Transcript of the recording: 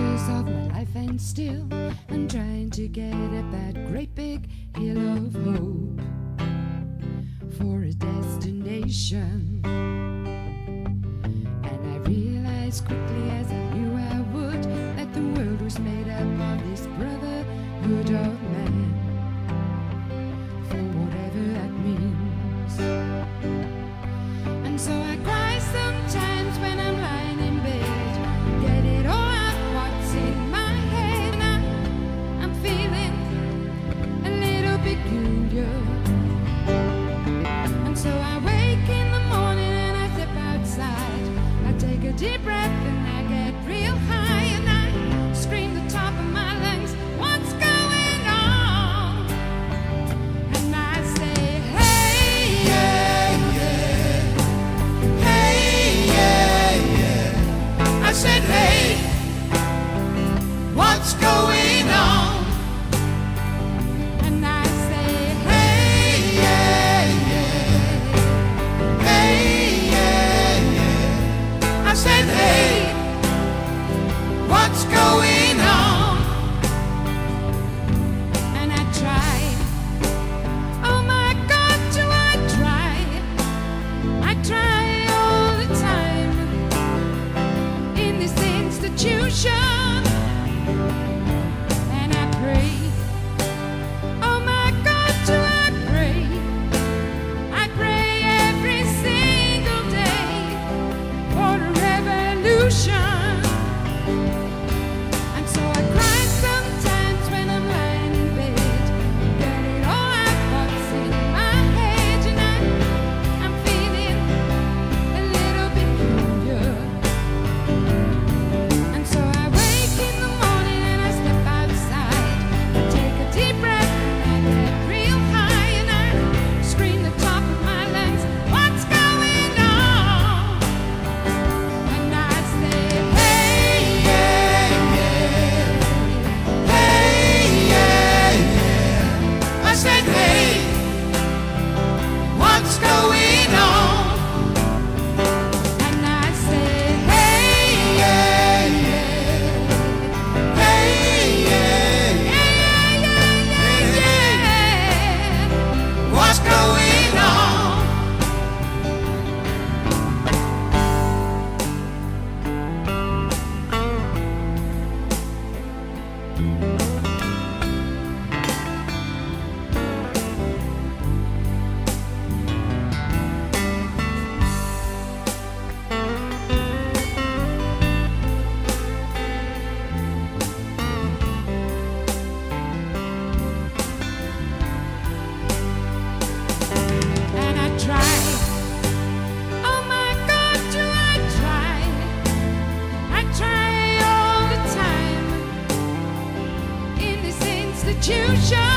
years of my life, and still I'm trying to get up that great big hill of hope for a destination. And I realized quickly, as I knew I would, that the world was made up of this brotherhood of man, for whatever that means. And so I cry sometimes when I'm lying in bed, get it all out what's in my head, and I'm feeling a little peculiar. And so I wake in the morning and I step outside, I take a deep breath and I get real high, and I scream the top of my lungs, what's going on? And I say, hey, yeah, yeah, hey, yeah, yeah. I said, hey, what's going on? And I say, hey, yeah, yeah, hey, yeah, yeah. I said, hey, what's going on? And I try, oh my God, do I try all the time in this institution. And I pray, oh my God, do I pray every single day for a revolution. And so I cry sometimes when I'm lying in bed, get it all out what's in my head, and I'm feeling a little peculiar. And so I wake in the morning and I step outside, I take a deep breath and I get real high, and I scream the top of my lungs, what's going on? And I say, hey, yeah, yeah, hey, yeah, yeah. I said, hey, what's going on? And I say, hey, yeah, yeah, hey, yeah, yeah, yeah, what's going on? And I try, oh my God, do I try all the time in this institution.